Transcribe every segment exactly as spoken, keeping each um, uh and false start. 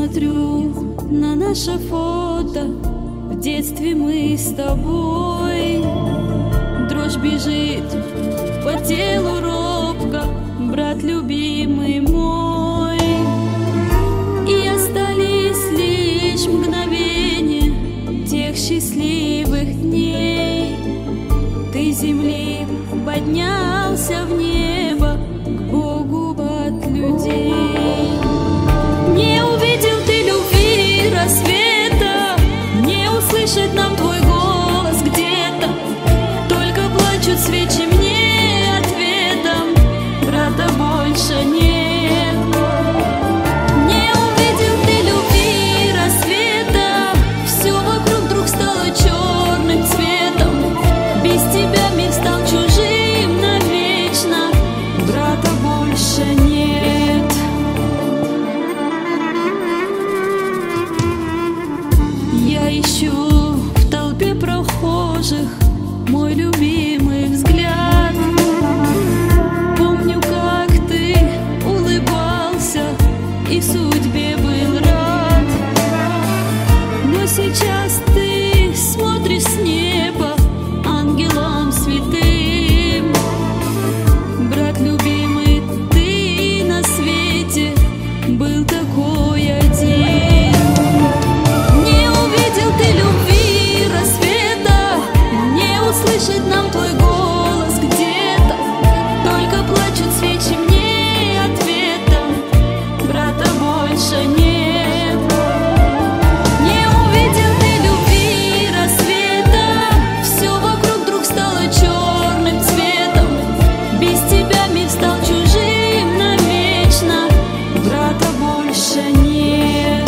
смотрю на наше фото, в детстве мы с тобой. Дрожь бежит по телу робко, брат любимый мой. И остались лишь мгновения тех счастливых дней. Ты земли поднялся в небо к Богу от людей. Не увидел ты любви рассвета, не услышать нам твой голос где-то. Только плачут свечи мне ответом, брата больше нет. Не увидел ты любви рассвета, все вокруг вдруг стало черным цветом. Без тебя мир стал чужим навечно, брата больше нет. Я ищу в толпе прохожих мой любимый взгляд. Помню, как ты улыбался и в судьбе был рад. Но сейчас ты смотришь с неба ангелом святым. Брат любимый, ты на свете был такой один. Не увидел ты любви рассвета, не услышать нам твой голос где-то. Только плачут свечи мне ответом, брата больше нет. Не увидел ты любви рассвета, все вокруг вдруг стало черным цветом. Без тебя мир стал чужим навечно, брата больше нет.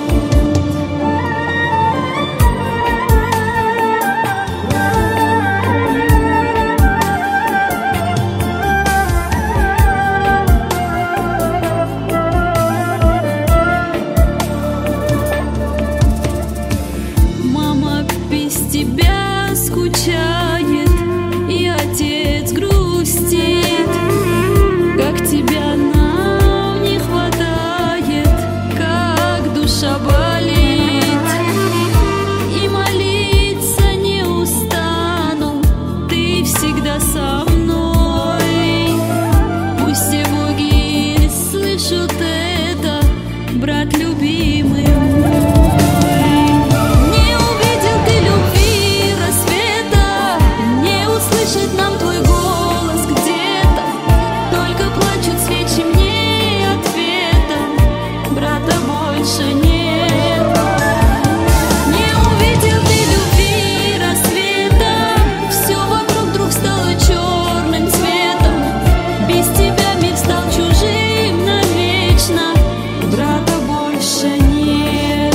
Мама без тебя скучает, и отец грустит. Как тебя нам не хватает, как душа болит. И молиться не устану, ты всегда со мной. Пусть все боги слышат это, брат любимый мой. Не увидел ты любви рассвета, не услышать нам твой голос где-то. Только плачут свечи мне ответом, брата больше нет. Не увидел ты любви рассвета, все вокруг вдруг стало черным цветом. Без тебя мир стал чужим навечно, брата больше нет.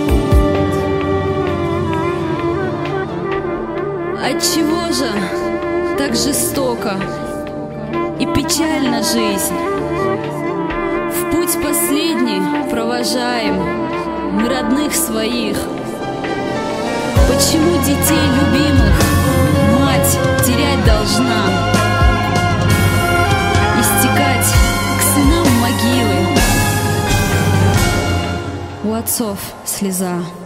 Отчего же так жестоко и печальна жизнь? В путь последний провожаем мы родных своих. Почему детей любимых мать терять должна? Истекать к сынам могилы, у отцов слеза.